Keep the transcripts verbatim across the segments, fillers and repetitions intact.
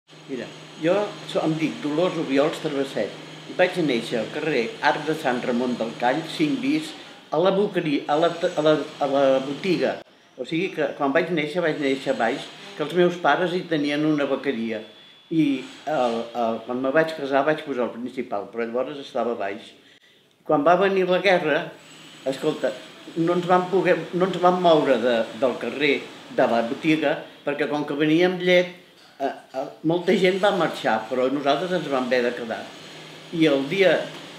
Mira, jo em dic Dolors Obiols Travesset i vaig néixer al carrer Arc de Sant Ramon del Call, cinc bis, a la boqueria, a la, a la, a la botiga. O sigui que quan vaig néixer, vaig néixer baix, que els meus pares hi tenien una bequeria. I el, el, quan me vaig casar vaig posar el principal, però llavors estava baix. Quan va venir la guerra, escolta, no ens vam, poder, no ens vam moure de, del carrer, de la botiga, perquè com que veníem llet, eh, eh, molta gent va marxar, però nosaltres ens vam haver de quedar. I el dia,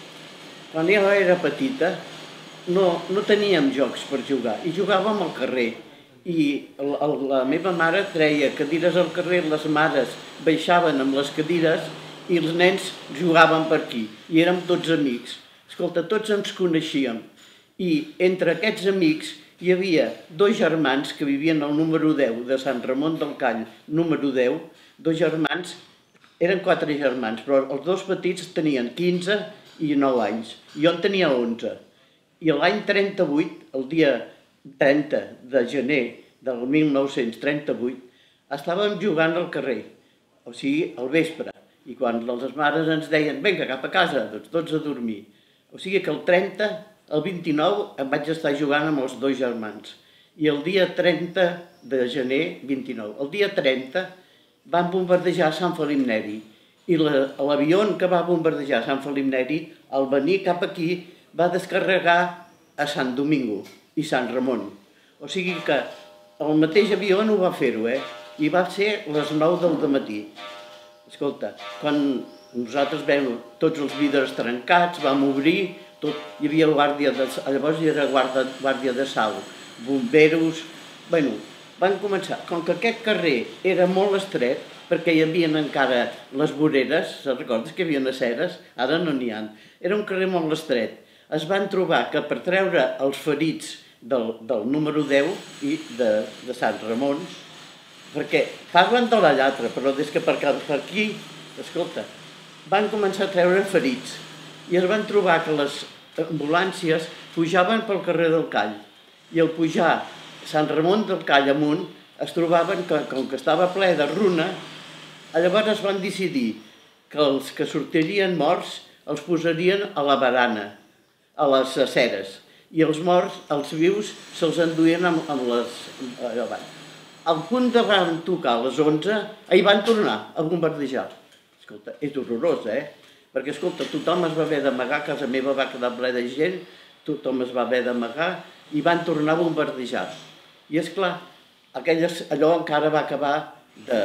quan jo era petita, no, no teníem jocs per jugar, i jugàvem al carrer. I la, la meva mare treia cadires al carrer, les mares baixaven amb les cadires i els nens jugaven per aquí, i érem tots amics. Escolta, tots ens coneixíem, i entre aquests amics hi havia dos germans que vivien al número deu de Sant Ramon del Call, número deu, dos germans, eren quatre germans, però els dos petits tenien quinze i nou anys, i jo en tenia onze. I l'any trenta-vuit, el dia trenta de gener del mil nou-cents trenta-vuit, estàvem jugant al carrer, o sigui, al vespre, i quan les mares ens deien, vinga, cap a casa, doncs tots a dormir. O sigui que el trenta, el vint-i-nou, em vaig estar jugant amb els dos germans. I el dia trenta de gener, vint-i-nou, el dia trenta, van bombardejar Sant Felip Neri. I l'avió que va bombardejar Sant Felip Neri, al venir cap aquí, va descarregar a Sant Domingo i Sant Ramon. O sigui que el mateix avió no va fer-ho, eh? I va ser les nou del dematí. Escolta, quan nosaltres vam tots els vidres trencats, vam obrir, tot, hi havia guàrdia de, llavors hi era guàrdia, guàrdia de sal, bomberos, bueno, van començar, com que aquest carrer era molt estret, perquè hi havia encara les voreres, se'n recordes que hi havia aceres? Ara no n'hi ha. Era un carrer molt estret. Es van trobar que per treure els ferits del, del número deu i de, de Sant Ramon, perquè parlen de la llatra, però des que per, per aquí, escolta, van començar a treure ferits i es van trobar que les ambulàncies pujaven pel carrer del Call i al pujar Sant Ramon del Call amunt es trobaven que, com que estava ple de runa, llavors es van decidir que els que sortirien morts els posarien a la barana, a les aceres, i els morts, els vius, se'ls enduien amb, amb les... allà baix. Al punt de van tocar a les onze, hi van tornar a bombardejar. Escolta, és horrorós, eh? Perquè, escolta, tothom es va haver d'amagar, casa meva va quedar ple de gent, tothom es va haver d'amagar i van tornar a bombardejar. I, esclar, aquelles, allò encara va acabar de,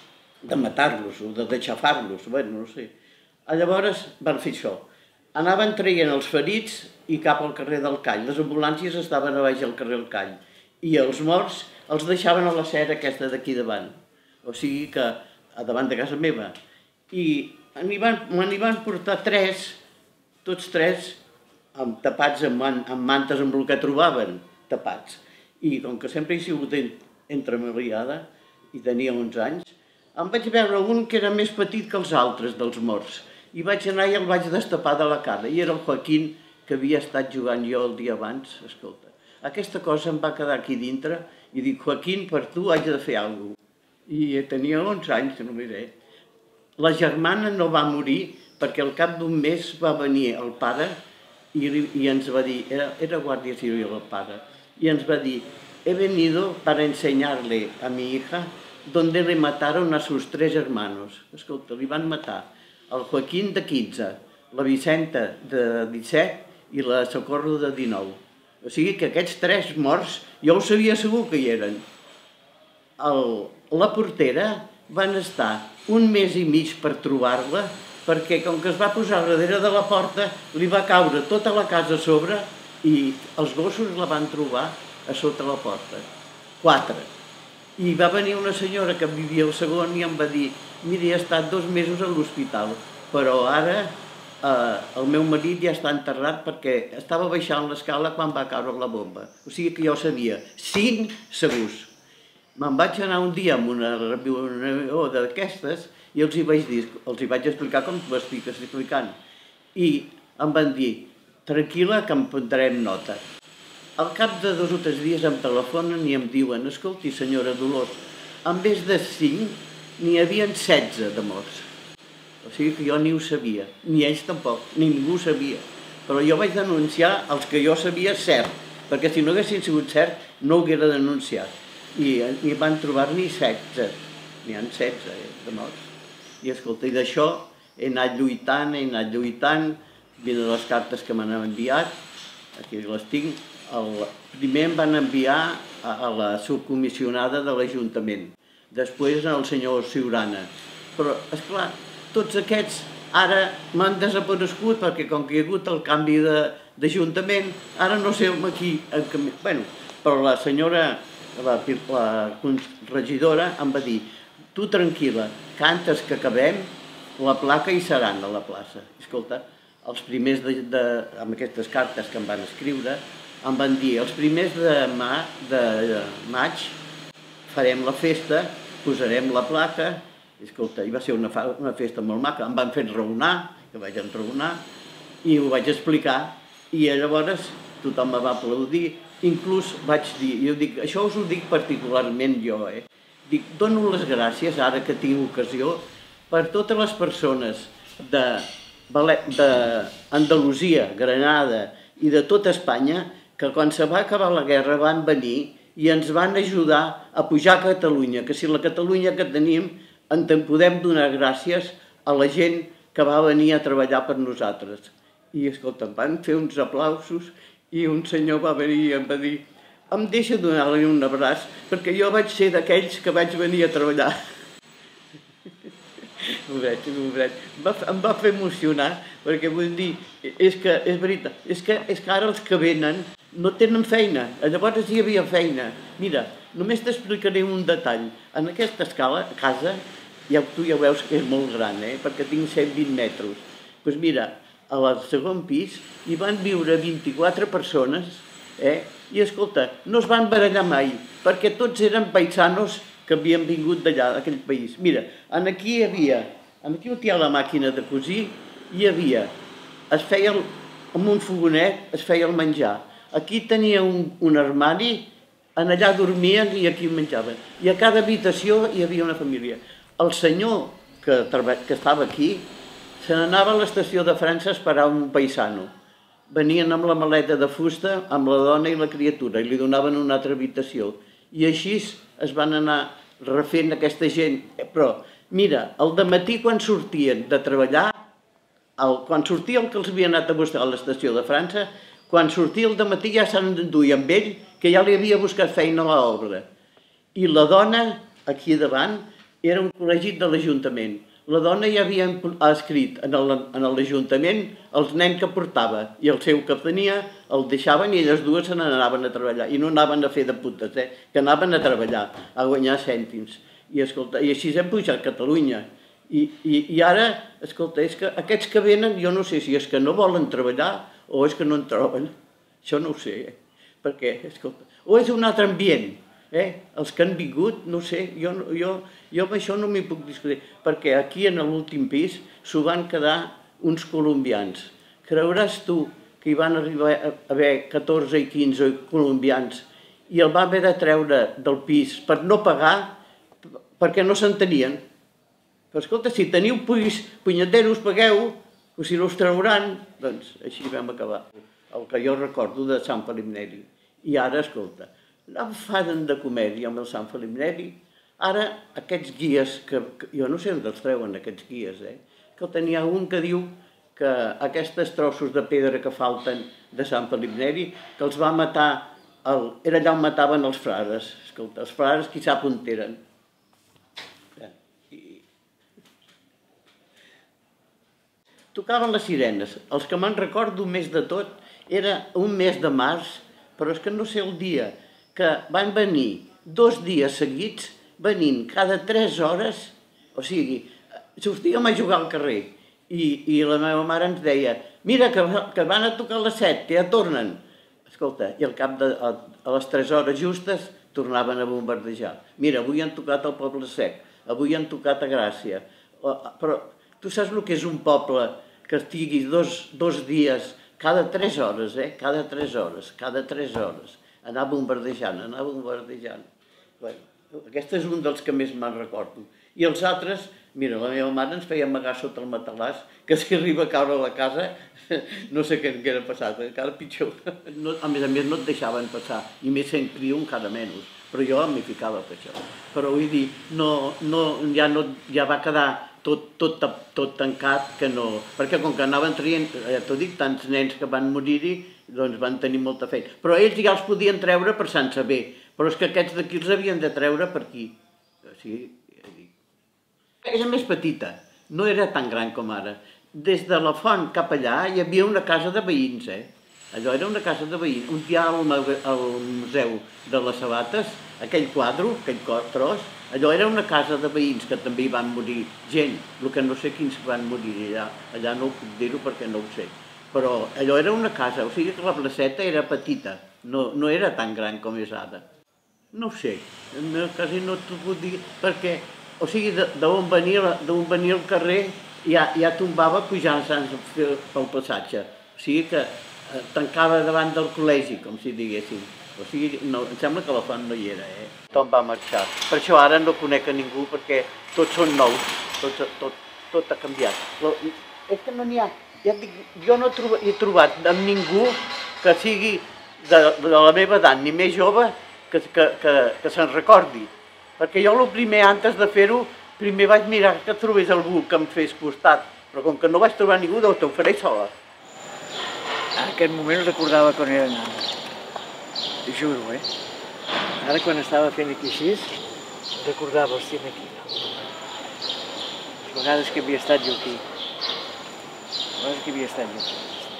de matar-los o de deixafar-los, bueno, no sé. Llavors van fer això. Anaven traient els ferits i cap al carrer del Call. Les ambulàncies estaven a baix al carrer del Call. I els morts els deixaven a la cera aquesta d'aquí davant. O sigui que, a davant de casa meva. I me n'hi van portar tres, tots tres, amb, tapats amb, amb mantes amb el que trobaven, tapats. I com que sempre he sigut entremaliada, i tenia uns anys, em vaig veure un que era més petit que els altres dels morts. I vaig anar i el vaig destapar de la cara. I era el Joaquín, que havia estat jugant jo el dia abans. Escolta, aquesta cosa em va quedar aquí dintre i dic, Joaquín, per tu haig de fer alguna cosa. I tenia onze anys, no diré. La germana no va morir perquè al cap d'un mes va venir el pare i, i ens va dir, era, era guàrdia civil el pare, i ens va dir, he venido para enseñarle a mi hija donde le mataron a sus tres hermanos. Escolta, li van matar el Joaquín de quinze, la Vicenta de disset i la Socorro de dinou. O sigui que aquests tres morts jo ho sabia segur que hi eren. El, la portera van estar un mes i mig per trobar-la perquè com que es va posar darrere de la porta li va caure tota la casa a sobre i els gossos la van trobar a sota la porta. Quatre. I va venir una senyora que vivia al segon i em va dir, mira, he estat dos mesos a l'hospital, però ara eh, el meu marit ja està enterrat perquè estava baixant l'escala quan va caure la bomba. O sigui que jo sabia, cinc segurs. Me'n vaig anar un dia amb una reunió d'aquestes i els hi vaig dir, els hi vaig explicar com t'ho estic explicant. I em van dir, tranquil·la que en prendrem nota. Al cap de dos o tres dies em telefonen i em diuen, escolti senyora Dolors, en vez de cinc n'hi havia setze de morts. O sigui que jo ni ho sabia, ni ells tampoc, ni ningú ho sabia. Però jo vaig denunciar els que jo sabia cert, perquè si no haguessin sigut cert no ho haguera denunciat. I hi van trobar-n'hi setze, n'hi ha setze de morts. I escolta, i d'això he anat lluitant, he anat lluitant, venen les cartes que m'han enviat, aquí les tinc. Primer em van enviar a la subcomissionada de l'Ajuntament, després al senyor Ciurana. Però, esclar, tots aquests ara m'han desaparegut perquè com que hi ha hagut el canvi d'Ajuntament, ara no sé aquí... Bueno, però la senyora, la regidora, em va dir: tu tranquil·la, que antes que acabem, la placa hi seran a la plaça. Escolta, els primers, amb aquestes cartes que em van escriure, em van dir, els primers de maig farem la festa, posarem la placa. Escolta, va ser una festa molt maca, em van fer enraonar, que vaig enraonar, i ho vaig explicar, i llavors tothom me va aplaudir, inclús vaig dir, jo dic, això us ho dic particularment jo, eh? Dic, dono les gràcies, ara que tinc ocasió, per totes les persones d'Andalusia, Granada i de tota Espanya, que quan se va acabar la guerra van venir i ens van ajudar a pujar a Catalunya, que si la Catalunya que tenim en podem donar gràcies a la gent que va venir a treballar per nosaltres. I, escolta, em van fer uns aplausos i un senyor va venir i em va dir: em deixa donar-li un abraç, perquè jo vaig ser d'aquells que vaig venir a treballar. Pobret, pobret. Em va fer emocionar, perquè vull dir, és que, és veritat, és que ara els que venen no tenen feina, llavors hi havia feina. Mira, només t'explicaré un detall. En aquesta escala, casa, tu ja veus que és molt gran, perquè tinc cent vint metres. Doncs mira, al segon pis hi van viure vint-i-quatre persones i, escolta, no es van barallar mai, perquè tots eren paisanos que havien vingut d'allà, d'aquell país. Mira, aquí hi havia, aquí on hi ha la màquina de cosir, hi havia, es feia amb un fogonet, es feia el menjar. Aquí tenia un armari, allà dormien i aquí menjaven. I a cada habitació hi havia una família. El senyor que estava aquí se n'anava a l'estació de França a esperar un paisano. Venien amb la maleta de fusta, amb la dona i la criatura, i li donaven una altra habitació. I així es van anar refent aquesta gent. Però, mira, al dematí quan sortien de treballar, quan sortia el que els havia anat a buscar a l'estació de França, quan sortia el dematí ja se'n enduia amb ell, que ja li havia buscat feina a l'obra. I la dona, aquí davant, era un col·legi de l'Ajuntament. La dona ja havia escrit en l'Ajuntament els nens que portava, i el seu que tenia el deixaven i elles dues se n'anaven a treballar. I no anaven a fer de putes, que anaven a treballar, a guanyar cèntims. I així hem pujat a Catalunya. I ara, escolta, és que aquests que venen, jo no sé si és que no volen treballar o és que no en troben. Això no ho sé, perquè, escolta, o és un altre ambient. Els que han vingut, no sé, jo amb això no m'hi puc discutir, perquè aquí en l'últim pis s'ho van quedar uns colombians. Creuràs tu que hi van arribar a haver catorze i quinze colombians i el va haver de treure del pis per no pagar perquè no s'entenien. Però escolta, si teniu pis, punyeteros, pagueu, o si no us trauran, doncs així vam acabar. El que jo recordo de Sant Felip Neri. I ara, escolta, l'enfaden de comèdia amb el Sant Felip Neri. Ara, aquests guies, que jo no sé on els treuen, aquests guies, eh? Que n'hi ha un que diu que aquests trossos de pedra que falten de Sant Felip Neri, que els va matar, era allà on mataven els frares. Escolta, els frares qui sap on eren. Tocaven les sirenes. Els que me'n recordo més de tot era un mes de març, però és que no sé el dia, que van venir dos dies seguits, venint cada tres hores, o sigui, sortíem a jugar al carrer, i la meva mare ens deia: mira, que van a tocar a les set, que ja tornen. Escolta, i al cap de les tres hores justes tornaven a bombardejar. Mira, avui han tocat al Poble Sec, avui han tocat a Gràcia, però tu saps el que és un poble que estigui dos dies, cada tres hores, eh? Cada tres hores, cada tres hores, anar bombardejant, anar bombardejant. Aquest és un dels que més me'n recordo. I els altres, mira, la meva mare ens feia amagar sota el matalàs, que si arriba a caure a la casa, no sé què era passat, encara pitjor. No, a més a més no et deixaven passar, i més sent criu encara menys, però jo m'hi ficava per això. Però vull dir, no, no, ja, no, ja va quedar tot, tot, tot tancat, que no... Perquè com que anaven traient, ja t'ho dic, tants nens que van morir-hi, doncs van tenir molta feina. Però ells ja els podien treure per Sant Sever, però és que aquests d'aquí els havien de treure per aquí. O sigui, era més petita, no era tan gran com ara. Des de la font cap allà hi havia una casa de veïns, eh? Allò era una casa de veïns. Un dia al Museu de les Sabates, aquell quadre, aquell tros, allò era una casa de veïns que també hi van morir gent, el que no sé quins van morir allà, allà no ho puc dir-ho perquè no ho sé. Però allò era una casa, o sigui que la placeta era petita, no, no era tan gran com és ara. No ho sé, quasi no t'ho puc dir, perquè, o sigui, d'on venia, venia el carrer ja, ja tombava pujant pel passatge, o sigui que tancava davant del col·legi, com si diguéssim. O sigui, no, em sembla que la font no hi era, eh? Tothom va marxar. Per això ara no conec a ningú, perquè tots són nous, tot, tot, tot ha canviat. Però és que no n'hi ha, ja et dic, jo no he trobat amb ningú que sigui de, de la meva edat, ni més jove, que, que, que, que se'n recordi. Perquè jo el primer, antes de fer-ho, primer vaig mirar que trobés algú que em fes costat, però com que no vaig trobar ningú, doncs ho faré sola. En aquest moment recordava quan era nana, t'ho juro, eh? Ara quan estava fent aquí així, recordava, hòstia, aquí. Les vegades que havia estat jo aquí. Les vegades que havia estat jo aquí.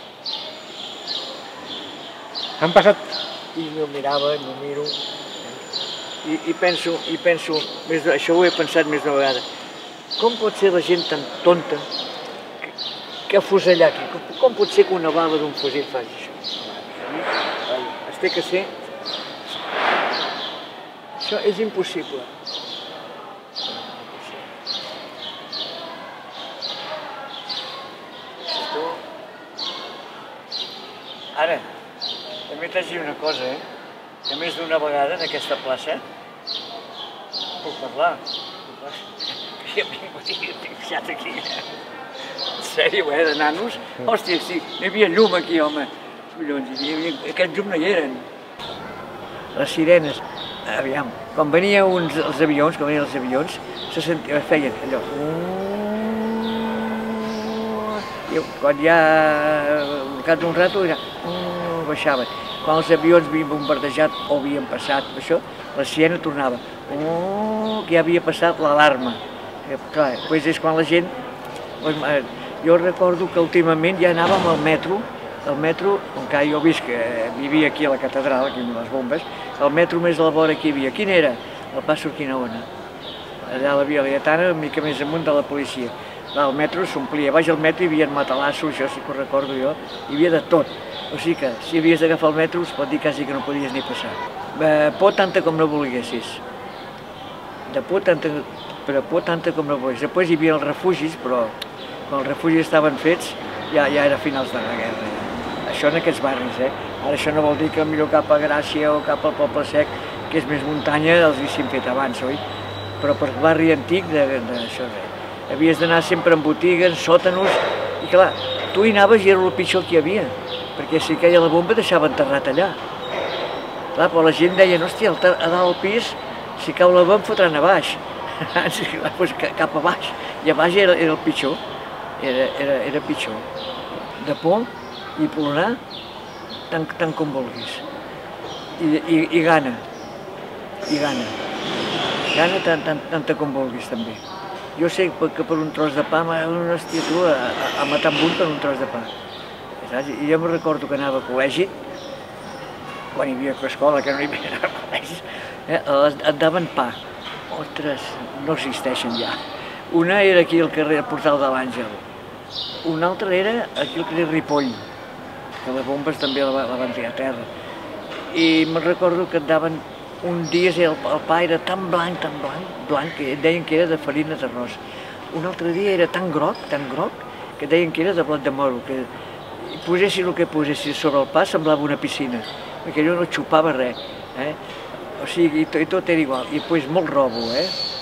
Han passat... I no mirava, no miro... I, i penso, i penso, més, això ho he pensat més d'una vegada, com pot ser la gent tan tonta que, que afusellar aquí? Com, com pot ser que una bala d'un fusil faci això? Es té que ser... Això és impossible. Ara, també t'haig de dir una cosa, eh? Que més d'una vegada en aquesta plaça puc parlar. Jo he vingut i he fixat aquí. En sèrio, eh, de nanos? Hòstia, sí, hi havia llum aquí, home. Aquest llum no hi eren. Les sirenes, aviam, quan venien uns, els avions, quan venien els avions, se sentia, feien allò. I quan ja, al cap d'un rato, era, baixaven. Quan els avions havien bombardejat o havien passat, això, la sirena tornava. Oh, que ja havia passat l'alarma. Clar, doncs és quan la gent... Jo recordo que últimament ja anàvem al metro, el metro, com que jo he vist que vivia aquí a la catedral, aquí amb les bombes, el metro més a la vora que hi havia. Quin era? El Pas Urquinaona. Allà a la Via Laietana, una mica més amunt de la policia. El metro s'omplia, baix al metro hi havia matalassos, això sí que ho recordo jo, hi havia de tot. O sigui que, si havies d'agafar el metro, es pot dir quasi que no podies ni passar. Eh, por tanta com no volguessis. De por tanta, però por tanta com no volguessis. Després hi havia els refugis, però quan els refugis estaven fets, ja, ja era finals de la guerra. Això en aquests barris, eh? Ara això no vol dir que millor cap a Gràcia o cap al Poble Sec, que és més muntanya, els haguéssim fet abans, oi? Però per barri antic, d'això res. Havies d'anar sempre en botigues, sòtanos, i clar, tu hi anaves i era el pitjor que hi havia. Perquè si queia la bomba deixava enterrat allà. Clar, però la gent deia, hòstia, a dalt al pis, si cau la bomba em fotran a baix. Doncs cap a baix. I a baix era, era el pitjor. Era, era, era pitjor. De por i plorar, tant, tant com vulguis. I, i, i gana. I gana. Gana tant, tant, tanta com vulguis, també. Jo sé que per un tros de pa, hòstia, tu, a, a matar amb un per un tros de pa. I jo me'n recordo que anava a col·legi, quan hi havia escola, que no hi havia a col·legis, eh, et daven pa. Ostres, no existeixen ja. Una era aquí al carrer Portal de l'Àngel, una altra era aquí al carrer Ripoll, que les bombes també la, la van tirar a terra. I me'n recordo que et daven un dia, el, el pa era tan blanc, tan blanc, blanc, que deien que era de farina d'arròs. Un altre dia era tan groc, tan groc, que deien que era de blat de moro, que posessis el que posessis sobre el pa semblava una piscina, perquè allò no xupava res, eh? O sigui, i tot, i tot era igual, i després molt robo, eh?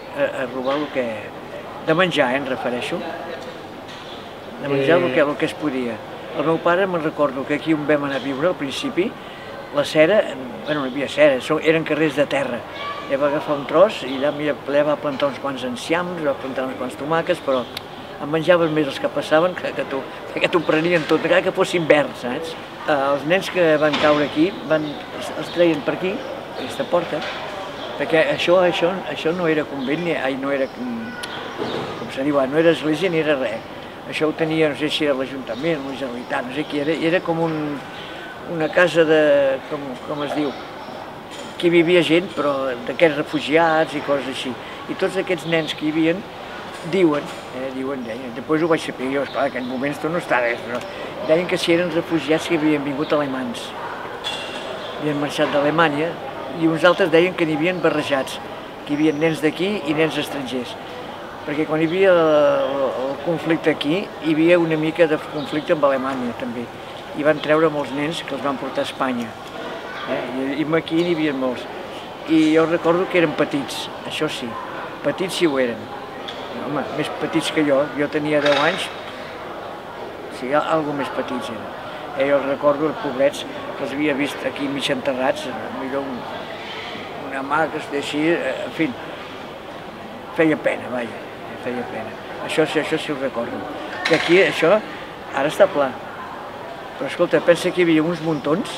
a, a robar el que... de menjar, eh, em refereixo. De menjar el que, el que es podia. El meu pare me'n recordo que aquí on vam anar a viure al principi, la cera, bueno, no hi havia cera, eren carrers de terra. Ell va agafar un tros i allà, allà va plantar uns quants enciams, va plantar uns quants tomàquets, però em menjaven més els que passaven que, que tu, que t'ho prenien tot, encara que fossin verds, saps? Eh, els nens que van caure aquí, van, els, els treien per aquí, aquesta porta, perquè això, això, això no era convent, ni, ai, no era, com se diu, no era església ni era res. Això ho tenia, no sé si era l'Ajuntament, la Generalitat, no sé qui era, era com un, una casa de, com, com es diu, que hi vivia gent, però d'aquests refugiats i coses així. I tots aquests nens que hi havia diuen, eh, diuen, deien, després ho vaig saber jo, esclar, en aquells moments tot no està res, però deien que si eren refugiats que havien vingut alemans. Havien marxat d'Alemanya i uns altres deien que n'hi havia barrejats, que hi havia nens d'aquí i nens estrangers. Perquè quan hi havia el, el conflicte aquí, hi havia una mica de conflicte amb Alemanya també. I van treure molts nens que els van portar a Espanya. Eh? I, i aquí n'hi havia molts. I jo recordo que eren petits, això sí, petits sí ho eren. Home, més petits que jo, jo tenia deu anys, o sigui, alguna més petits eren. Eh, jo recordo els pobrets que els havia vist aquí mig enterrats, millor un, una mà que es deixi, en fi, feia pena, vaja, feia pena. Això, això sí ho recordo. I aquí això ara està pla. Però escolta, pensa que hi havia uns muntons,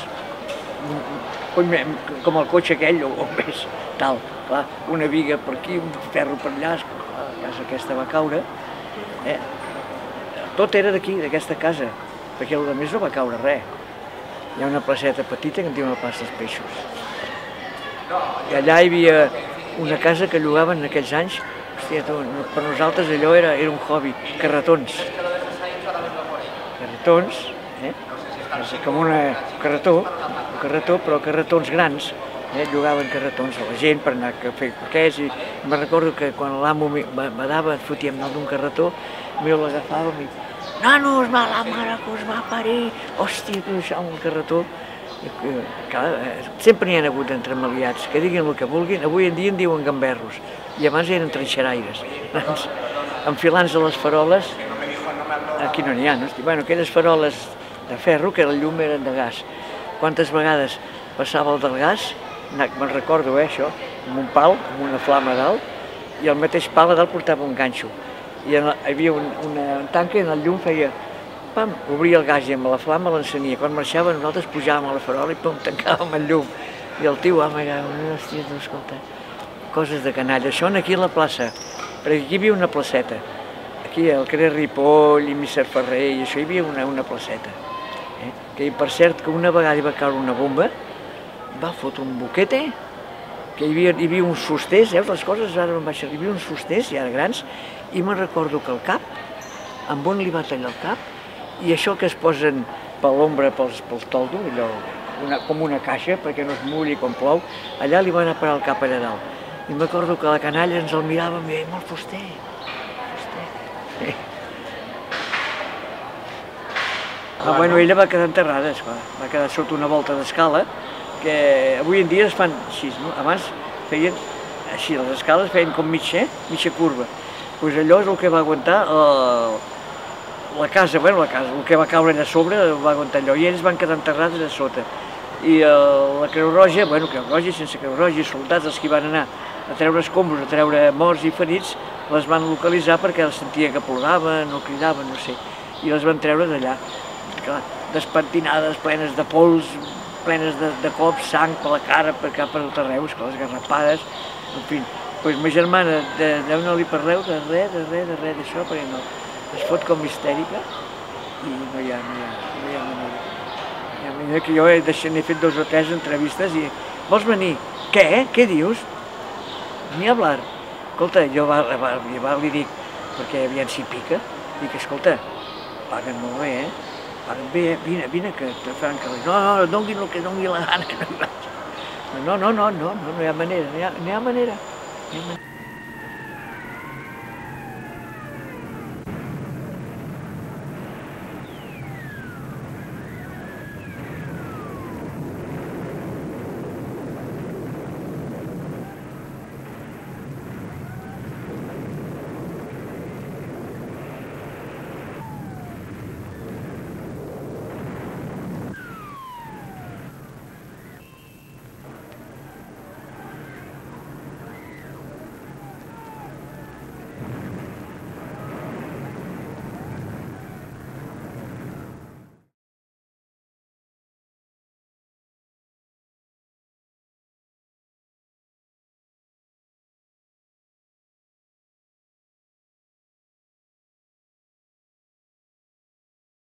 com el cotxe aquell o més, tal, clar, una viga per aquí, un ferro per allà, la casa aquesta va caure, eh? Tot era d'aquí, d'aquesta casa, perquè el més no va caure res. Hi ha una placeta petita que en diuen la plaça dels Peixos. I allà hi havia una casa que llogaven en aquells anys, hòstia, per nosaltres allò era, era un hobby, carretons. Carretons, eh? Com un carretó, un carretó, però carretons grans, eh? Llogaven carretons a la gent per anar a fer paquets i me'n recordo que quan l'amo badava, et fotíem dalt d'un carretó, mi l'agafàvem i nanos, ma la mare que us va parir, hòstia, que això amb el carretó. Sempre n'hi ha hagut entremaliats, que diguin el que vulguin, avui en dia en diuen gamberros, i abans eren trinxeraires, enfilants a les faroles, aquí no n'hi ha, no? Bueno, aquelles faroles de ferro, que la llum eren de gas. Quantes vegades passava el del gas, me'n recordo, eh, això, amb un pal, amb una flama a dalt, i el mateix pal a dalt portava un ganxo. I hi havia una tanca i en el llum feia, pam, obria el gas i amb la flama l'encenia. Quan marxava nosaltres pujàvem a la farola i pum, tancàvem el llum. I el tio, home, hòstia, no, escolta, coses de canalla. Això aquí a la plaça, perquè aquí hi havia una placeta. Aquí al carrer Ripoll i Misser Ferrer i això hi havia una, una placeta. Eh? Que per cert que una vegada hi va caure una bomba, va fotre un boquete, que hi havia, hi havia uns fusters, veus les coses, ara em vaig arribar, hi havia uns fusters, ja grans, i me'n recordo que el cap, amb on li va tallar el cap, i això que es posen per l'ombra, pel toldo, allò, una, com una caixa, perquè no es mulli quan plou, allà li va anar a parar el cap allà dalt. I me'n recordo que la canalla ens el miràvem i dèiem, el fuster, fuster. Ah, bueno, ella va quedar enterrada, esclar, va quedar sota una volta d'escala, que avui en dia es fan així, no? Abans feien així, les escales feien com mitja, mitja curva. Doncs allò és el que va aguantar eh, la casa, bueno, la casa, el que va caure allà a sobre va aguantar allò, i ells van quedar enterrats a sota. I eh, la Creu Roja, bueno, Creu Roja i sense Creu Roja, i soldats, els que van anar a treure escombros, a treure morts i ferits, les van localitzar perquè els sentien que ploraven o cridaven, no sé, i les van treure d'allà, despentinades, plenes de pols, plenes de, de cops, sang per la cara, per cap per tot arreu, les garrapades, en fi. Doncs ma germana, de, de no li parleu de res, de res, de res d'això, perquè no, es fot com histèrica i no hi ha, no hi ha, no hi ha manera. Hi ha manera que jo he, he fet dos o tres entrevistes i vols venir? Què? Què dius? Ni hablar. Escolta, jo va, va, va, li dic, perquè aviam s'hi pica, dic, escolta, paguen molt bé, eh? Paguen bé, eh? Vine, vine, que te faran que... No, no, donguin el que dongui la gana. No, no, no, no, no, no hi ha manera, no hi ha, no hi ha manera. No hi ha manera.